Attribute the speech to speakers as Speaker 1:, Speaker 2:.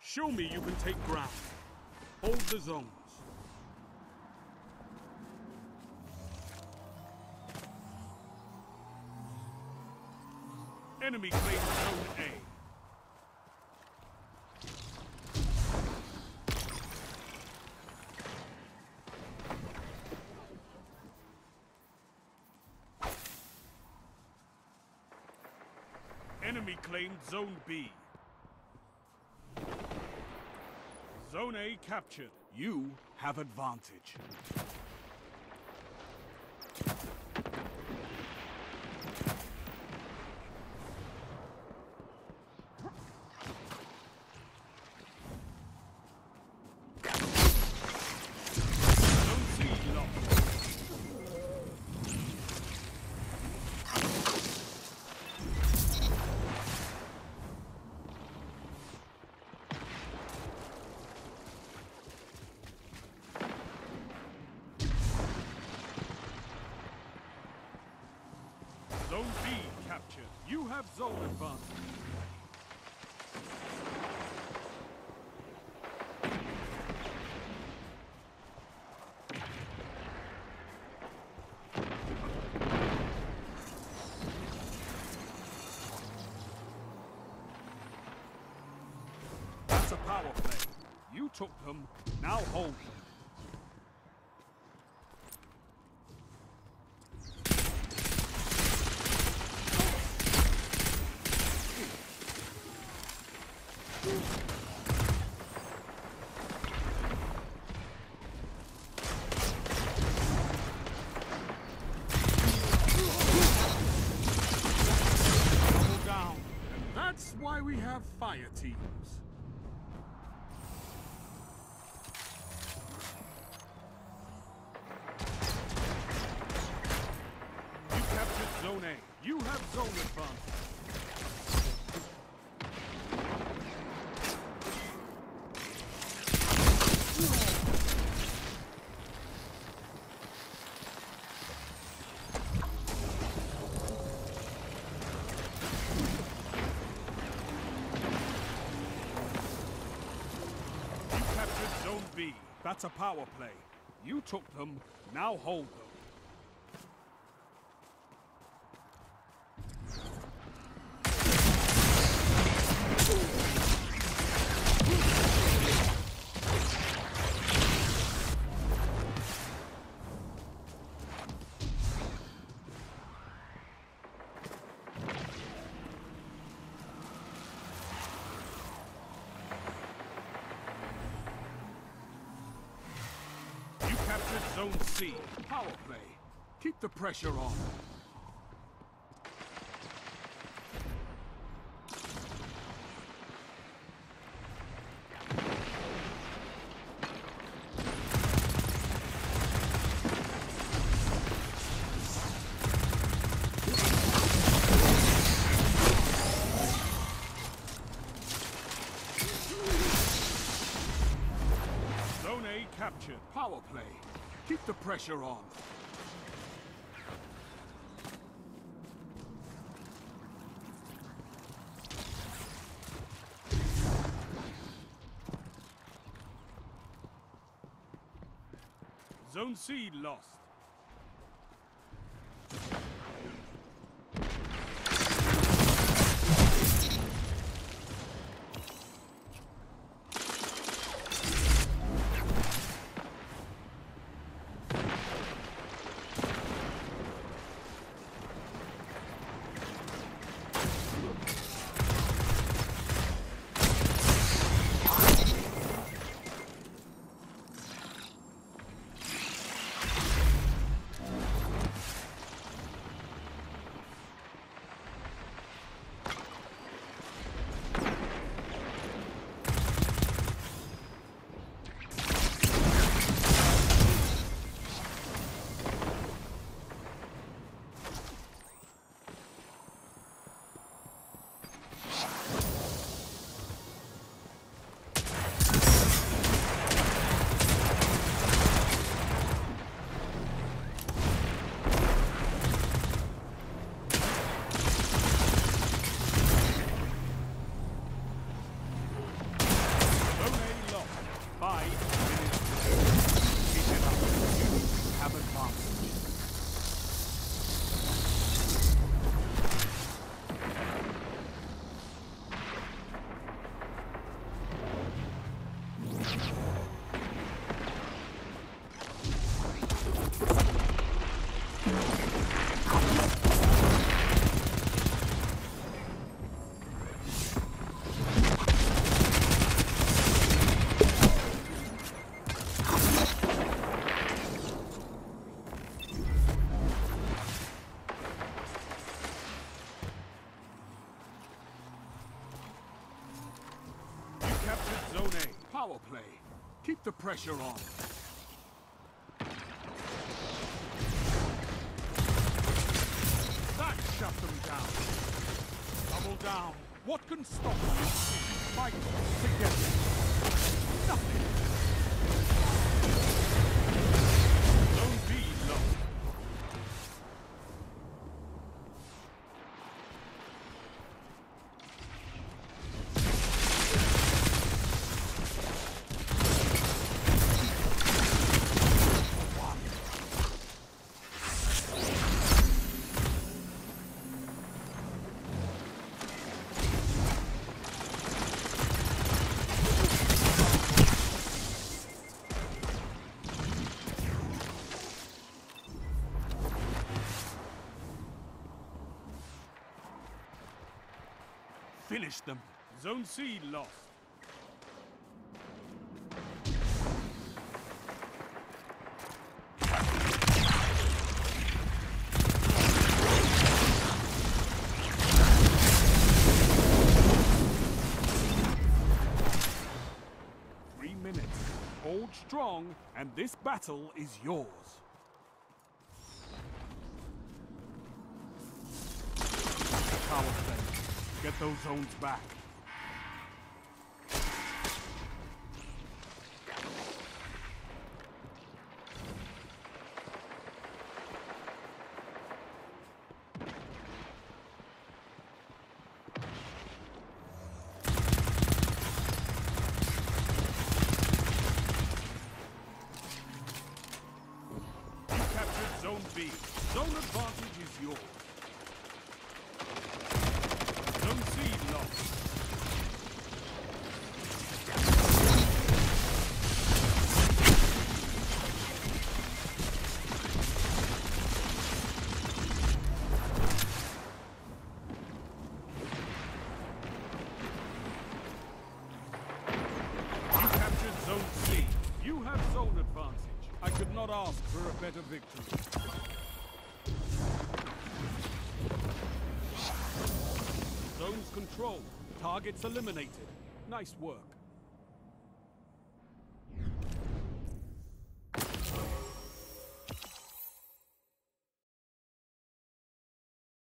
Speaker 1: Show me you can take ground. Hold the zones. Enemy claims Zone A. Enemy claimed Zone B. Zone A captured. You have advantage. Zone C lost. Zone B captured. You have zone advantage. That's a power play. You took them, now hold them. Down. And that's why we have fire teams. You captured Zone A. You have zone advantage. Zone B. That's a power play. You took them, now hold them. Captured Zone C. Power play. Keep the pressure on. Zone A captured. Power play. Keep the pressure on. Zone C lost. power play. Keep the pressure on. That shut them down. Double down. What can stop them? Fight together. Nothing. Zone B lost. Finish them. Zone C lost. Hold strong, and this battle is yours. Power play. Get those zones back. Zone B. Zone advantage is yours. Zone C lost. You captured Zone C. You have zone advantage. I could not ask for a better victory. Zones controlled. Targets eliminated. Nice work.